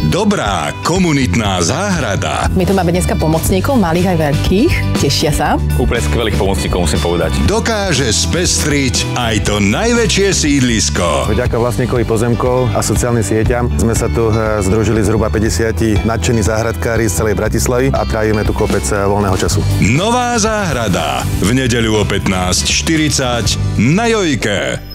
Dobrá komunitná záhrada. My tu máme dneska pomocníkov, malých aj veľkých. Tešia sa. Úplne skvelých pomocníkov, musím povedať. Dokáže spestriť aj to najväčšie sídlisko. Vďaka vlastníkovi pozemkov a sociálnym sieťam sme sa tu združili zhruba 50 nadšení záhradkári z celej Bratislavy a trávime tu kopec voľného času. Nová záhrada. V nedeľu o 15:40 na Jojke.